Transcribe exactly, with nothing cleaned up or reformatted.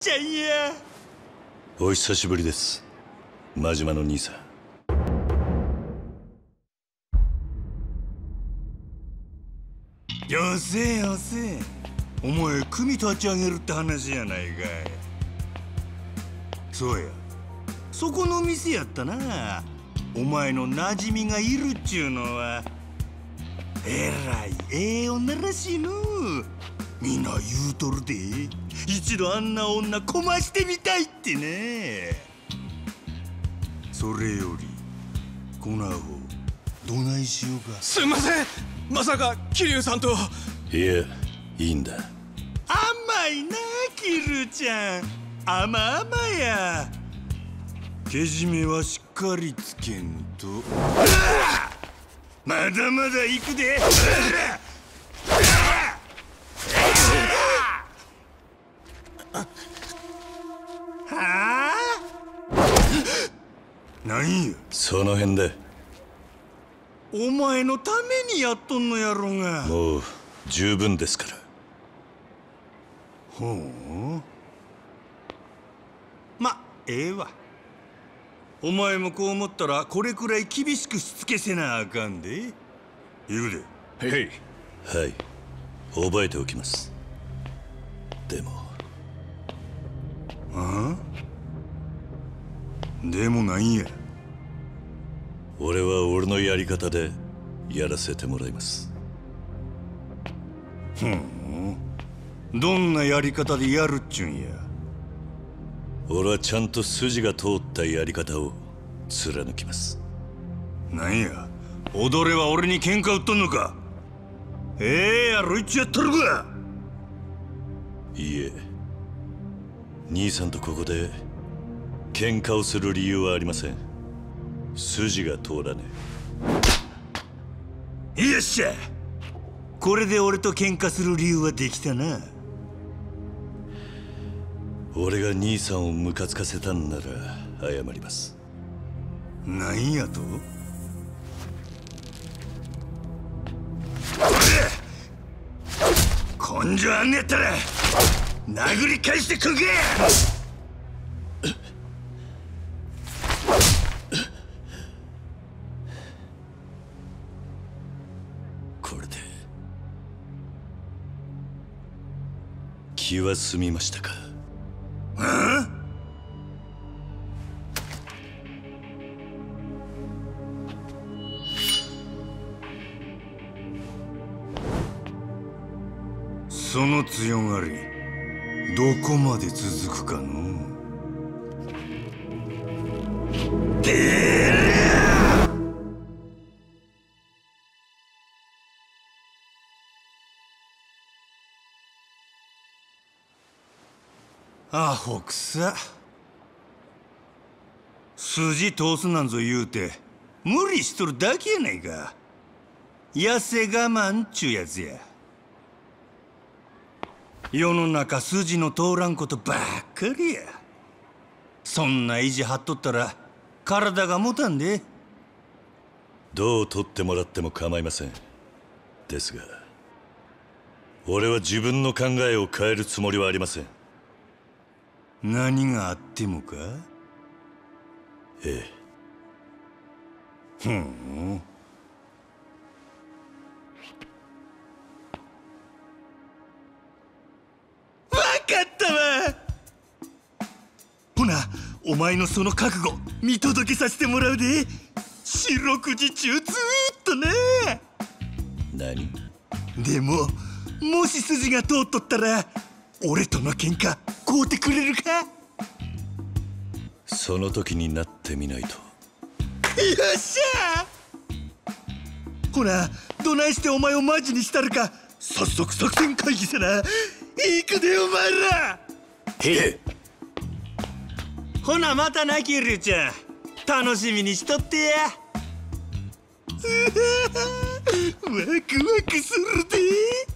ちゃんや。 お久しぶりです、真島の兄さん。 よせよせ、お前組立ち上げるって話やないかい。そうや、そこの店やったな。お前の馴染みがいるっちゅうのはえらいええ女らしいの。みんな言うとるで、一度あんな女こましてみたいってね。それよりこのアホどないしようか。 すんません、まさか桐生さんと。 いや、いいんだ。 甘いなキルちゃん、甘々や。けじめはしっかりつけんと。まだまだ行くで。はあ？なんやその辺で。 お前のためにやっとんのやろが。 もう十分ですから。 ほう、まええわ。お前もこう思ったらこれくらい厳しくしつけせなあかんで。言うで。 へい。 はい、覚えておきます。でも。 ああ？でもなんや。 俺は俺のやり方でやらせてもらいます。 ふん、どんなやり方でやるっちゅうんや。 俺はちゃんと筋が通ったやり方を貫きます。 なんや、踊れは俺に喧嘩売っとんのか。ええやろいっちゅうやっとるか。 いいえ、兄さんとここで喧嘩をする理由はありません。筋が通らねえ。よっしゃ、これで俺と喧嘩する理由はできたな。 俺が兄さんをムカつかせたんなら謝ります。 なんやと。根性あんねやったら殴り返してくんけ。 これで気は済みましたか。 ああ？その強がりどこまで続くかの。てりゃアホくさ。筋通すなんぞ言うて無理しとるだけやないか。痩せ我慢っちゅうやつや。世の中筋の通らんことばっかりや。そんな意地張っとったら体が持たんで。 どう取ってもらっても構いません。ですが俺は自分の考えを変えるつもりはありません。 何があってもか。 ええ。ふん。わかったわ。ほな、お前のその覚悟見届けさせてもらうで。四六時中ずーっとね。 何？ でももし筋が通っとったら俺との喧嘩買うてくれるか。 その時になってみないと。 よっしゃ。ほな、どないしてお前をマジにしたるか早速作戦会議せな。行くでお前ら。 へえ。 ほなまたなキルちゃん、楽しみにしとってや。ワクワクするで。